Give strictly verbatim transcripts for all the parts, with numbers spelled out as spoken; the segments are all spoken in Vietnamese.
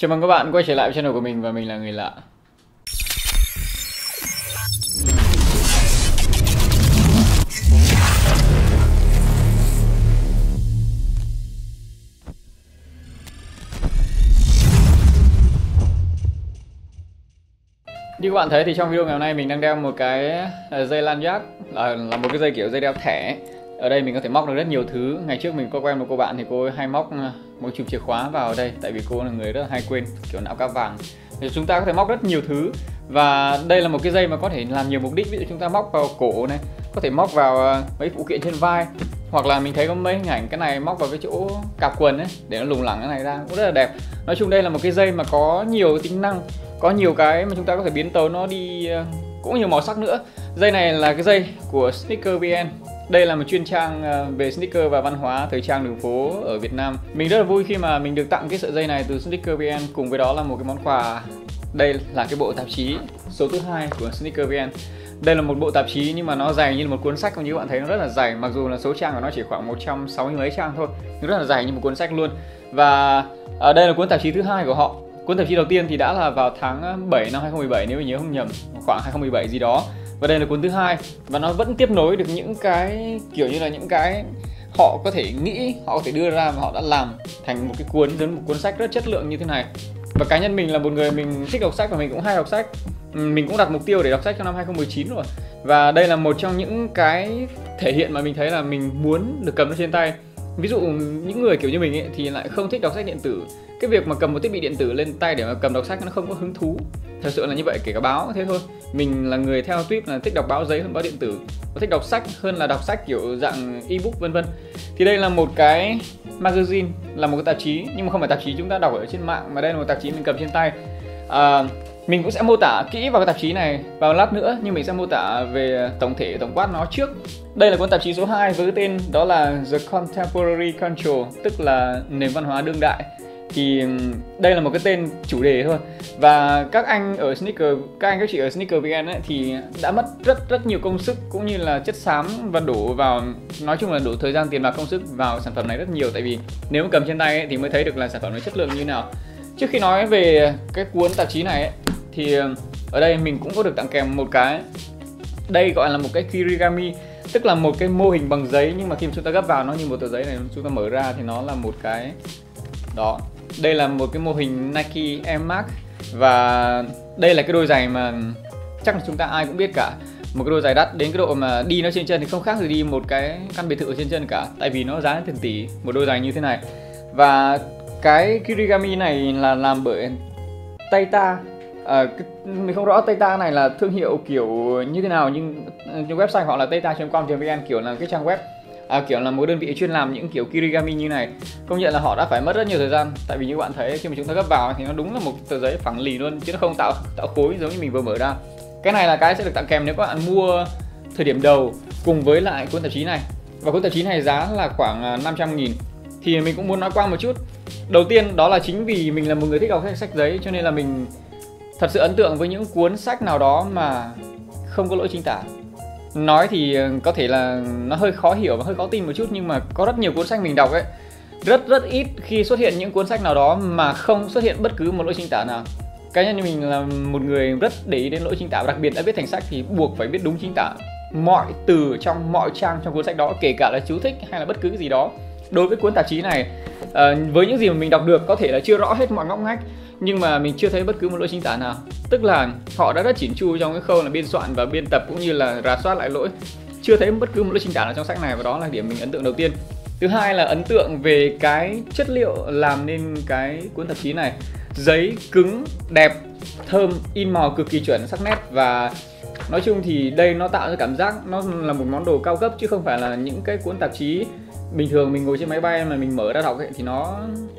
Chào mừng các bạn quay trở lại với channel của mình và mình là Người Lạ. Như các bạn thấy thì trong video ngày hôm nay mình đang đeo một cái dây lanyard, là, là một cái dây kiểu dây đeo thẻ. Ở đây mình có thể móc được rất nhiều thứ. Ngày trước mình có quen một cô bạn thì cô ấy hay móc một chùm chìa khóa vào đây, tại vì cô là người rất là hay quên, kiểu não cá vàng. Thì chúng ta có thể móc rất nhiều thứ. Và đây là một cái dây mà có thể làm nhiều mục đích. Ví dụ chúng ta móc vào cổ này, có thể móc vào mấy phụ kiện trên vai, hoặc là mình thấy có mấy hình ảnh cái này móc vào cái chỗ cạp quần ấy để nó lủng lẳng cái này ra, cũng rất là đẹp. Nói chung đây là một cái dây mà có nhiều tính năng, có nhiều cái mà chúng ta có thể biến tấu nó đi, cũng nhiều màu sắc nữa. Dây này là cái dây của Sneaker vê en. Đây là một chuyên trang về sneaker và văn hóa thời trang đường phố ở Việt Nam. Mình rất là vui khi mà mình được tặng cái sợi dây này từ Sneaker vê en, cùng với đó là một cái món quà. Đây là cái bộ tạp chí số thứ hai của Sneaker vê en. Đây là một bộ tạp chí nhưng mà nó dày như một cuốn sách, như các bạn thấy nó rất là dày, mặc dù là số trang của nó chỉ khoảng một trăm sáu mươi mấy trang thôi, nhưng rất là dày như một cuốn sách luôn. Và ở đây là cuốn tạp chí thứ hai của họ. Cuốn tạp chí đầu tiên thì đã là vào tháng bảy năm hai không một bảy nếu mình nhớ không nhầm, khoảng hai không một bảy gì đó. Và đây là cuốn thứ hai, và nó vẫn tiếp nối được những cái kiểu như là những cái họ có thể nghĩ, họ có thể đưa ra và họ đã làm thành một cái cuốn, giống một cuốn sách rất chất lượng như thế này. Và cá nhân mình là một người mình thích đọc sách và mình cũng hay đọc sách. Mình cũng đặt mục tiêu để đọc sách trong năm hai không một chín rồi. Và đây là một trong những cái thể hiện mà mình thấy là mình muốn được cầm nó trên tay. Ví dụ những người kiểu như mình ấy thì lại không thích đọc sách điện tử. Cái việc mà cầm một thiết bị điện tử lên tay để mà cầm đọc sách nó không có hứng thú. Thật sự là như vậy, kể cả báo thế thôi. Mình là người theo tuyếp là thích đọc báo giấy hơn báo điện tử, và thích đọc sách hơn là đọc sách kiểu dạng ebook vân vân. Thì đây là một cái magazine, là một cái tạp chí, nhưng mà không phải tạp chí chúng ta đọc ở trên mạng, mà đây là một tạp chí mình cầm trên tay. À, mình cũng sẽ mô tả kỹ vào cái tạp chí này vào lát nữa, nhưng mình sẽ mô tả về tổng thể, tổng quát nó trước. Đây là cuốn tạp chí số hai với cái tên đó là The Contemporary Culture, tức là nền văn hóa đương đại. Thì đây là một cái tên chủ đề thôi. Và các anh ở sneaker, các anh các chị ở Sneaker vê en ấy, thì đã mất rất rất nhiều công sức cũng như là chất xám và đổ vào, nói chung là đổ thời gian, tiền bạc, công sức vào sản phẩm này rất nhiều. Tại vì nếu mà cầm trên tay ấy, thì mới thấy được là sản phẩm này chất lượng như nào. Trước khi nói về cái cuốn tạp chí này ấy, thì ở đây mình cũng có được tặng kèm một cái, đây gọi là một cái kirigami, tức là một cái mô hình bằng giấy, nhưng mà khi mà chúng ta gấp vào nó như một tờ giấy này, chúng ta mở ra thì nó là một cái đó. Đây là một cái mô hình Nike Air Max, và đây là cái đôi giày mà chắc là chúng ta ai cũng biết cả. Một cái đôi giày đắt đến cái độ mà đi nó trên chân thì không khác gì đi một cái căn biệt thự ở trên chân cả, tại vì nó giá tiền tỷ một đôi giày như thế này. Và cái kirigami này là làm bởi Tayta. À, mình không rõ Tayta này là thương hiệu kiểu như thế nào, nhưng trên website họ là tayta chấm com chấm vn, kiểu là cái trang web, à, kiểu là một đơn vị chuyên làm những kiểu kirigami như này. Công nhận là họ đã phải mất rất nhiều thời gian, tại vì như các bạn thấy khi mà chúng ta gấp vào thì nó đúng là một tờ giấy phẳng lì luôn, chứ nó không tạo tạo khối giống như mình vừa mở ra. Cái này là cái sẽ được tặng kèm nếu các bạn mua thời điểm đầu cùng với lại cuốn tạp chí này. Và cuốn tạp chí này giá là khoảng năm trăm nghìn. Thì mình cũng muốn nói qua một chút. Đầu tiên đó là chính vì mình là một người thích đọc sách giấy, cho nên là mình thật sự ấn tượng với những cuốn sách nào đó mà không có lỗi chính tả. Nói thì có thể là nó hơi khó hiểu và hơi khó tin một chút, nhưng mà có rất nhiều cuốn sách mình đọc ấy, rất rất ít khi xuất hiện những cuốn sách nào đó mà không xuất hiện bất cứ một lỗi chính tả nào. Cá nhân như mình là một người rất để ý đến lỗi chính tả, đặc biệt đã viết thành sách thì buộc phải biết đúng chính tả mọi từ trong mọi trang trong cuốn sách đó, kể cả là chú thích hay là bất cứ cái gì đó. Đối với cuốn tạp chí này, uh, với những gì mà mình đọc được, có thể là chưa rõ hết mọi ngóc ngách, nhưng mà mình chưa thấy bất cứ một lỗi chính tả nào. Tức là họ đã rất chỉn chu trong cái khâu là biên soạn và biên tập cũng như là rà soát lại lỗi. Chưa thấy bất cứ một lỗi chính tả nào trong sách này, và đó là điểm mình ấn tượng đầu tiên. Thứ hai là ấn tượng về cái chất liệu làm nên cái cuốn tạp chí này. Giấy cứng, đẹp, thơm, in màu cực kỳ chuẩn, sắc nét, và nói chung thì đây nó tạo ra cảm giác nó là một món đồ cao cấp, chứ không phải là những cái cuốn tạp chí bình thường mình ngồi trên máy bay mà mình mở ra đọc ấy, thì nó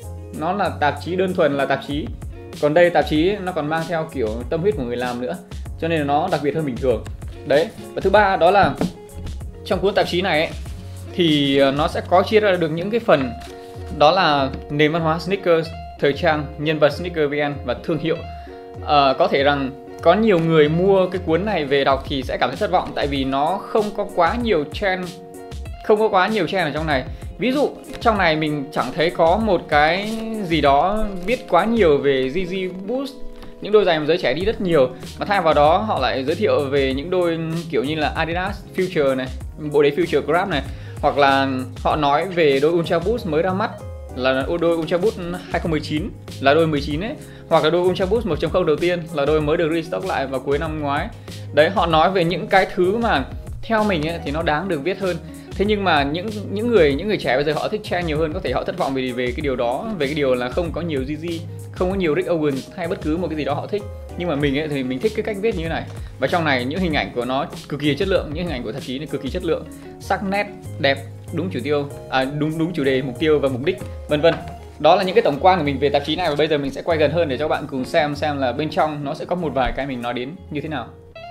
nó là tạp chí, đơn thuần là tạp chí. Còn đây tạp chí nó còn mang theo kiểu tâm huyết của người làm nữa, cho nên là nó đặc biệt hơn bình thường. Đấy. Và thứ ba đó là trong cuốn tạp chí này ấy, thì nó sẽ có chia ra được những cái phần đó là nền văn hóa sneaker, thời trang, nhân vật Sneaker vê en và thương hiệu. À, có thể rằng có nhiều người mua cái cuốn này về đọc thì sẽ cảm thấy thất vọng, tại vì nó không có quá nhiều trend, không có quá nhiều trend ở trong này. Ví dụ trong này mình chẳng thấy có một cái gì đó viết quá nhiều về Yeezy Boost, những đôi giày mà giới trẻ đi rất nhiều, mà thay vào đó họ lại giới thiệu về những đôi kiểu như là Adidas Future này, bộ đế Future Grab này, hoặc là họ nói về đôi Ultra Boost mới ra mắt là đôi Ultra Boost hai không một chín, là đôi mười chín ấy, hoặc là đôi Ultra Boost một chấm không đầu tiên là đôi mới được restock lại vào cuối năm ngoái. Đấy, họ nói về những cái thứ mà theo mình ấy, thì nó đáng được viết hơn. Thế nhưng mà những những người những người trẻ bây giờ họ thích trend nhiều hơn, có thể họ thất vọng về về cái điều đó, về cái điều là không có nhiều Yeezy, không có nhiều Rick Owens hay bất cứ một cái gì đó họ thích. Nhưng mà mình ấy thì mình thích cái cách viết như thế này. Và trong này những hình ảnh của nó cực kỳ chất lượng, những hình ảnh của tạp chí này cực kỳ chất lượng, sắc nét đẹp, đúng chủ tiêu, à, đúng đúng chủ đề, mục tiêu và mục đích, vân vân. Đó là những cái tổng quan của mình về tạp chí này, và bây giờ mình sẽ quay gần hơn để cho các bạn cùng xem xem là bên trong nó sẽ có một vài cái mình nói đến như thế nào.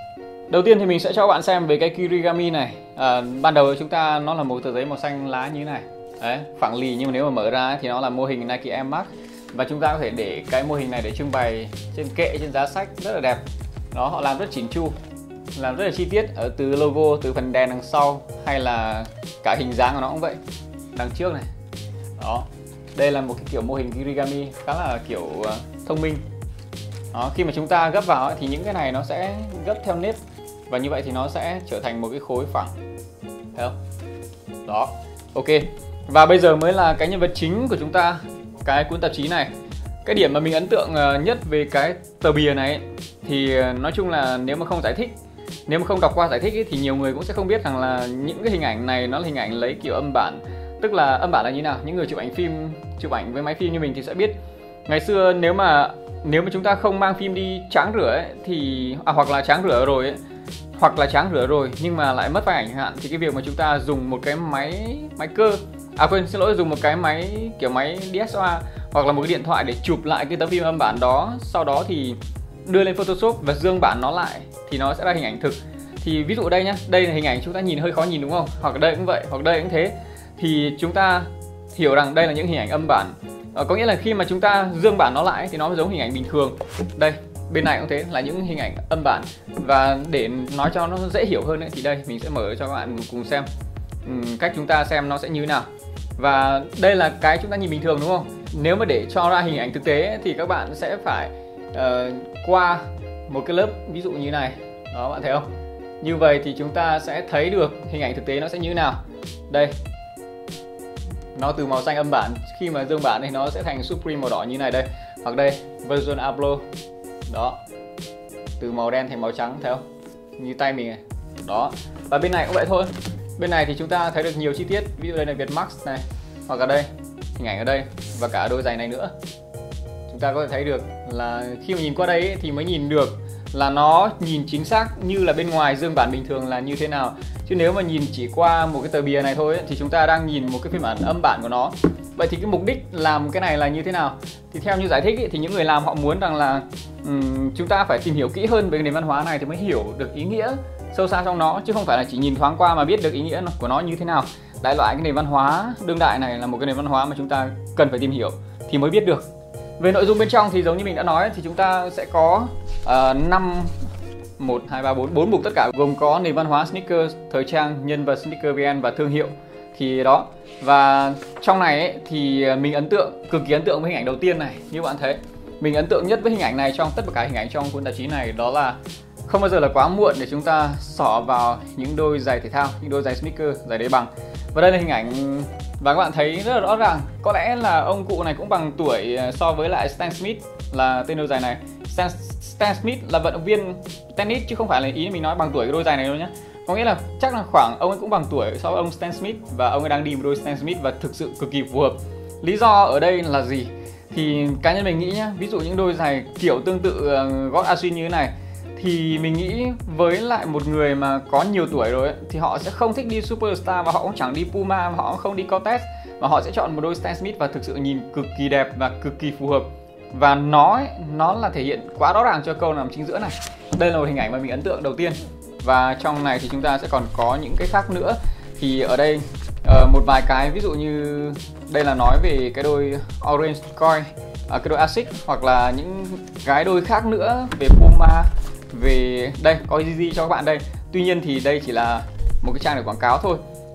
Đầu tiên thì mình sẽ cho các bạn xem về cái Kirigami này. À, ban đầu chúng ta nó là một tờ giấy màu xanh lá như thế này. Đấy, phẳng lì, nhưng mà nếu mà mở ra thì nó là mô hình Nike Air Max. Và chúng ta có thể để cái mô hình này để trưng bày trên kệ, trên giá sách, rất là đẹp. Đó, họ làm rất chỉn chu, làm rất là chi tiết, ở từ logo, từ phần đèn đằng sau, hay là cả hình dáng của nó cũng vậy, đằng trước này. Đó, đây là một cái kiểu mô hình Kirigami khá là kiểu uh, thông minh. Đó, khi mà chúng ta gấp vào ấy, thì những cái này nó sẽ gấp theo nếp, và như vậy thì nó sẽ trở thành một cái khối phẳng, thấy không? Đó, ok. Và bây giờ mới là cái nhân vật chính của chúng ta, cái cuốn tạp chí này. Cái điểm mà mình ấn tượng nhất về cái tờ bìa này ấy, thì nói chung là nếu mà không giải thích, nếu mà không đọc qua giải thích ấy, thì nhiều người cũng sẽ không biết rằng là những cái hình ảnh này nó là hình ảnh lấy kiểu âm bản. Tức là âm bản là như nào? Những người chụp ảnh phim, chụp ảnh với máy phim như mình thì sẽ biết. Ngày xưa nếu mà nếu mà chúng ta không mang phim đi tráng rửa ấy, thì à, hoặc là tráng rửa rồi ấy, hoặc là tráng rửa rồi nhưng mà lại mất file ảnh chẳng hạn, thì cái việc mà chúng ta dùng một cái máy máy cơ, à quên xin lỗi, dùng một cái máy kiểu máy đê ét lờ rờ hoặc là một cái điện thoại để chụp lại cái tấm phim âm bản đó, sau đó thì đưa lên Photoshop và dương bản nó lại thì nó sẽ ra hình ảnh thực. Thì ví dụ ở đây nhá, đây là hình ảnh chúng ta nhìn hơi khó nhìn đúng không? Hoặc ở đây cũng vậy, hoặc đây cũng thế. Thì chúng ta hiểu rằng đây là những hình ảnh âm bản. Ờ, có nghĩa là khi mà chúng ta dương bản nó lại thì nó giống hình ảnh bình thường. Đây, bên này cũng thế, là những hình ảnh âm bản. Và để nói cho nó dễ hiểu hơn ấy, thì đây mình sẽ mở cho các bạn cùng xem uhm, cách chúng ta xem nó sẽ như thế nào. Và đây là cái chúng ta nhìn bình thường đúng không? Nếu mà để cho ra hình ảnh thực tế ấy, thì các bạn sẽ phải uh, qua một cái lớp ví dụ như này. Đó, bạn thấy không? Như vậy thì chúng ta sẽ thấy được hình ảnh thực tế nó sẽ như thế nào. Đây, nó từ màu xanh âm bản, khi mà dương bản thì nó sẽ thành Supreme màu đỏ như này đây. Hoặc đây, version Ablo. Đó, từ màu đen thành màu trắng, thấy không? Như tay mình này. Đó, và bên này cũng vậy thôi. Bên này thì chúng ta thấy được nhiều chi tiết. Ví dụ đây là Việt Max này, hoặc ở đây, hình ảnh ở đây, và cả đôi giày này nữa. Chúng ta có thể thấy được là khi mà nhìn qua đây ấy, thì mới nhìn được là nó nhìn chính xác như là bên ngoài dương bản bình thường là như thế nào. Chứ nếu mà nhìn chỉ qua một cái tờ bìa này thôi ấy, thì chúng ta đang nhìn một cái phiên bản âm bản của nó. Vậy thì cái mục đích làm cái này là như thế nào? Thì theo như giải thích ấy, thì những người làm họ muốn rằng là um, chúng ta phải tìm hiểu kỹ hơn về cái nền văn hóa này thì mới hiểu được ý nghĩa sâu xa trong nó, chứ không phải là chỉ nhìn thoáng qua mà biết được ý nghĩa của nó như thế nào. Đại loại cái nền văn hóa đương đại này là một cái nền văn hóa mà chúng ta cần phải tìm hiểu thì mới biết được. Về nội dung bên trong thì giống như mình đã nói thì chúng ta sẽ có năm uh, một, hai, ba, bốn, bốn mục tất cả, gồm có nền văn hóa sneaker, thời trang, nhân vật sneaker vê en và thương hiệu. Thì đó, và trong này ấy, thì mình ấn tượng, cực kỳ ấn tượng với hình ảnh đầu tiên này. Như bạn thấy, mình ấn tượng nhất với hình ảnh này trong tất cả hình ảnh trong cuốn tạp chí này, đó là không bao giờ là quá muộn để chúng ta xỏ vào những đôi giày thể thao, những đôi giày sneaker, giày đế bằng. Và đây là hình ảnh, và các bạn thấy rất là rõ ràng, có lẽ là ông cụ này cũng bằng tuổi so với lại Stan Smith là tên đôi giày này. Stan, Stan Smith là vận động viên tennis chứ không phải là ý mình nói bằng tuổi cái đôi giày này đâu nhé. Có nghĩa là chắc là khoảng ông ấy cũng bằng tuổi so với ông Stan Smith, và ông ấy đang đi một đôi Stan Smith và thực sự cực kỳ phù hợp. Lý do ở đây là gì? Thì cá nhân mình nghĩ nhá, ví dụ những đôi giày kiểu tương tự gót Aswin như thế này, thì mình nghĩ với lại một người mà có nhiều tuổi rồi ấy, thì họ sẽ không thích đi Superstar, và họ cũng chẳng đi Puma, và họ cũng không đi Cortez, mà họ sẽ chọn một đôi Stan Smith và thực sự nhìn cực kỳ đẹp và cực kỳ phù hợp. Và nó ấy, nó là thể hiện quá rõ ràng cho câu nằm chính giữa này. Đây là một hình ảnh mà mình ấn tượng đầu tiên. Và trong này thì chúng ta sẽ còn có những cái khác nữa. Thì ở đây uh, một vài cái, ví dụ như đây là nói về cái đôi Orange Coin, uh, cái đôi Asics, hoặc là những cái đôi khác nữa về Puma. Về đây có Yeezy cho các bạn đây. Tuy nhiên thì đây chỉ là một cái trang để quảng cáo thôi.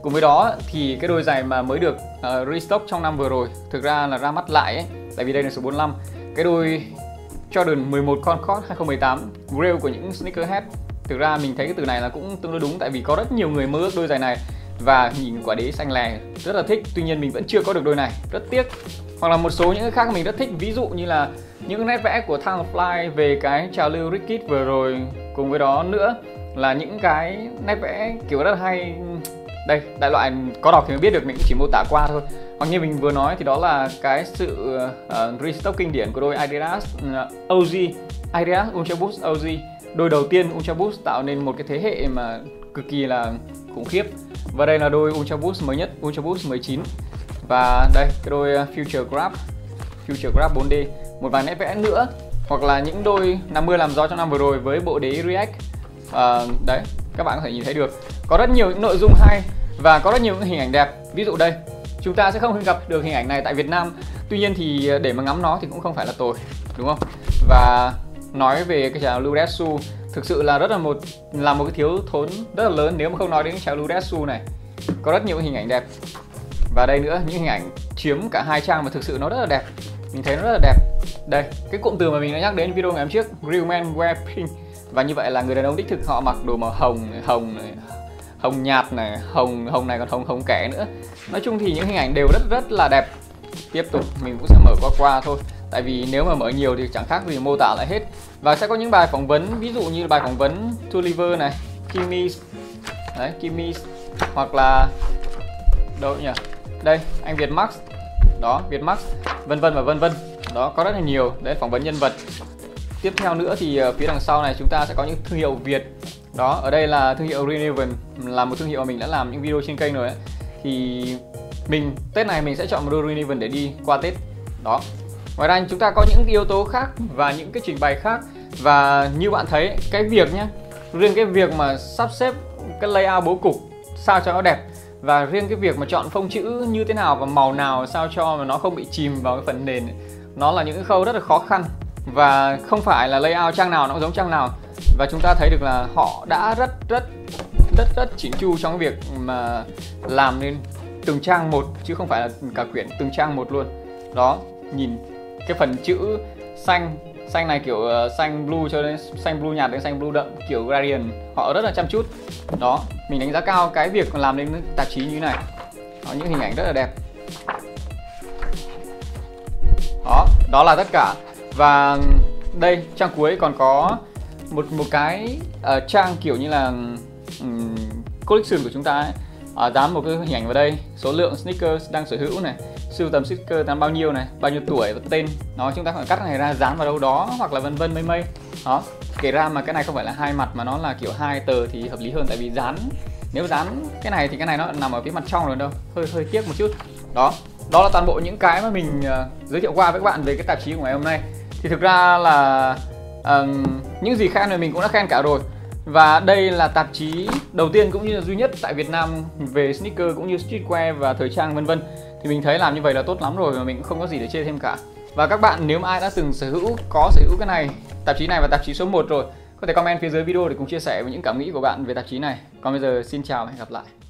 Cùng với đó thì cái đôi giày mà mới được uh, restock trong năm vừa rồi thực ra là ra mắt lại ấy, tại vì đây là số bốn mươi lăm. Cái đôi Jordan mười một Concord hai không một tám Grail của những sneakerhead. Thực ra mình thấy cái từ này là cũng tương đối đúng, tại vì có rất nhiều người mơ ước đôi giày này và nhìn quả đế xanh lè rất là thích. Tuy nhiên mình vẫn chưa có được đôi này, rất tiếc. Hoặc là một số những cái khác mình rất thích, ví dụ như là những nét vẽ của Thang Fly về cái trào lưu Rikid vừa rồi. Cùng với đó nữa là những cái nét vẽ kiểu rất hay. Đây, đại loại có đọc thì mới biết được, mình cũng chỉ mô tả qua thôi. Hoặc như mình vừa nói thì đó là cái sự uh, restock kinh điển của đôi Adidas uh, o giê, Adidas Ultra Boost o giê. Đôi đầu tiên Ultra Boost tạo nên một cái thế hệ mà cực kỳ là khủng khiếp. Và đây là đôi Ultra Boost mới nhất, Ultra Boost mười chín. Và đây, cái đôi Future Grab, Future Grab bốn D. Một vài nét vẽ nữa. Hoặc là những đôi năm mươi làm gió trong năm vừa rồi với bộ đế React. uh, Đấy, các bạn có thể nhìn thấy được có rất nhiều những nội dung hay và có rất nhiều những hình ảnh đẹp. Ví dụ đây, chúng ta sẽ không gặp được hình ảnh này tại Việt Nam. Tuy nhiên thì để mà ngắm nó thì cũng không phải là tồi, đúng không? Và nói về cái trào lưu Retsu, thực sự là rất là một là một cái thiếu thốn rất là lớn nếu mà không nói đến trào lưu Retsu này. Có rất nhiều hình ảnh đẹp. Và đây nữa, những hình ảnh chiếm cả hai trang mà thực sự nó rất là đẹp. Mình thấy nó rất là đẹp. Đây, cái cụm từ mà mình đã nhắc đến video ngày hôm trước, Real Men Wear Pink. Và như vậy là người đàn ông đích thực họ mặc đồ màu hồng, hồng này, hồng nhạt này, hồng hồng này còn hồng hồng kẻ nữa. Nói chung thì những hình ảnh đều rất rất là đẹp. Tiếp tục mình cũng sẽ mở qua qua thôi, tại vì nếu mà mở nhiều thì chẳng khác gì mô tả lại hết. Và sẽ có những bài phỏng vấn, ví dụ như bài phỏng vấn Tulliver này, Kimi, đấy Kimi, hoặc là đâu nhỉ? Đây, anh Việt Max, đó Việt Max, vân vân và vân vân. Đó, có rất là nhiều đấy, phỏng vấn nhân vật. Tiếp theo nữa thì phía đằng sau này chúng ta sẽ có những thương hiệu Việt. Đó, ở đây là thương hiệu Reneven, là một thương hiệu mà mình đã làm những video trên kênh rồi ấy. Thì mình Tết này mình sẽ chọn một đôi Reneven để đi qua Tết. Đó. Ngoài ra chúng ta có những yếu tố khác và những cái trình bày khác. Và như bạn thấy, cái việc nhá, riêng cái việc mà sắp xếp cái layout bố cục sao cho nó đẹp, và riêng cái việc mà chọn phông chữ như thế nào và màu nào sao cho mà nó không bị chìm vào cái phần nền ấy, nó là những cái khâu rất là khó khăn. Và không phải là layout trang nào nó cũng giống trang nào. Và chúng ta thấy được là họ đã rất rất rất rất chỉn chu trong cái việc mà làm nên từng trang một, chứ không phải là cả quyển, từng trang một luôn. Đó, nhìn cái phần chữ xanh, xanh này kiểu xanh blue cho đến xanh blue nhạt đến xanh blue đậm kiểu gradient, họ rất là chăm chút. Đó, mình đánh giá cao cái việc làm nên tạp chí như thế này. Đó, những hình ảnh rất là đẹp. Đó, đó là tất cả. Và đây, trang cuối còn có một một cái uh, trang kiểu như là um, collection của chúng ta ấy. Uh, dán một cái hình ảnh vào đây, số lượng sneakers đang sở hữu này, sưu tầm sneakers dán bao nhiêu này, bao nhiêu tuổi và tên. Đó, chúng ta có thể cắt này ra dán vào đâu đó, hoặc là vân vân mây mây. Đó, kể ra mà cái này không phải là hai mặt mà nó là kiểu hai tờ thì hợp lý hơn, tại vì dán, nếu dán cái này thì cái này nó nằm ở phía mặt trong rồi đâu, hơi hơi tiếc một chút. Đó, đó là toàn bộ những cái mà mình uh, giới thiệu qua với các bạn về cái tạp chí của ngày hôm nay. Thì thực ra là uh, những gì khen thì mình cũng đã khen cả rồi. Và đây là tạp chí đầu tiên cũng như là duy nhất tại Việt Nam về sneaker cũng như streetwear và thời trang vân vân. Thì mình thấy làm như vậy là tốt lắm rồi, mà mình cũng không có gì để chê thêm cả. Và các bạn nếu mà ai đã từng sở hữu, có sở hữu cái này, tạp chí này và tạp chí số một rồi, có thể comment phía dưới video để cùng chia sẻ với những cảm nghĩ của bạn về tạp chí này. Còn bây giờ xin chào và hẹn gặp lại.